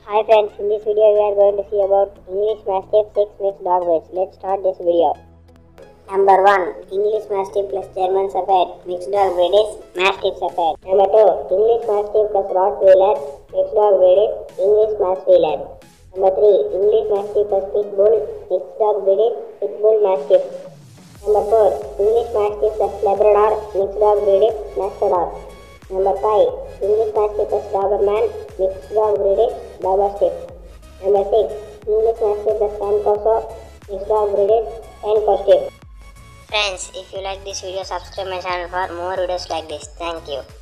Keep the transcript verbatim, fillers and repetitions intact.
Hi friends, in this video we are going to see about English Mastiff six mixed dog breeds. Let's start this video. Number one. English Mastiff plus German Shepherd mixed dog breed is Mastiff Shepherd. Number two. English Mastiff plus Rottweiler mixed dog breed is English Mastiff. Number three. English Mastiff plus Pitbull mixed dog breed is Pitbull Mastiff. Number four. English Mastiff plus Labrador mixed dog breed is Mastodon. Number five. English Mastiff plus Doberman mixed dog breed is Doberstiff. Number six. English Mastiff plus San Corso mixed dog breed is San Corstiff. Friends, if you like this video, subscribe my channel for more videos like this. Thank you.